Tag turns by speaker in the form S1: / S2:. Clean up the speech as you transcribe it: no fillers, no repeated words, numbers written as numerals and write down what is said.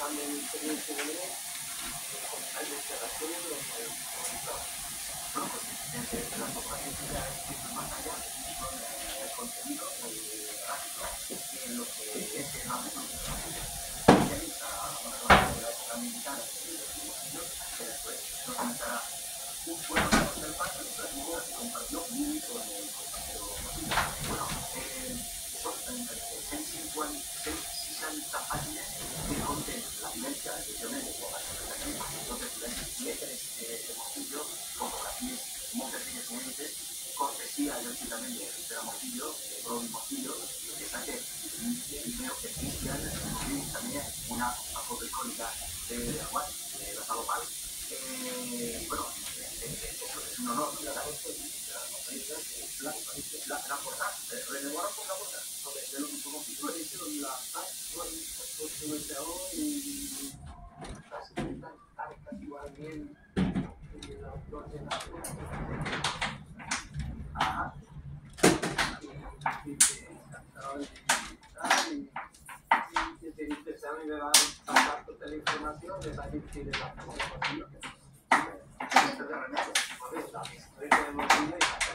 S1: también experiencia de leer, hay declaraciones de los comunicados. Bueno, pues las otras entidades que van más allá son el contenido gráfico en lo que es el ámbito especialista de la época militar que después nos comentará un pueblo del pacto que se compartió muy con el compañero Motillo. Bueno, son 60 páginas que contienen la vivencia de por las organizaciones. Entonces, letras de Motillo, fotografías, montes de siguientes, cortesía, yo sí también de la Motillo, de Brody Motillo, que saqué primero que Cristian, también una foto icónica de Aguad, de la Salopal. Bueno, eso es un honor, la portada, rememorar por la portada, de lo que somos la y casi bien el autor de la ajá, y te interesaba y me va a pasar toda la información de la gente de la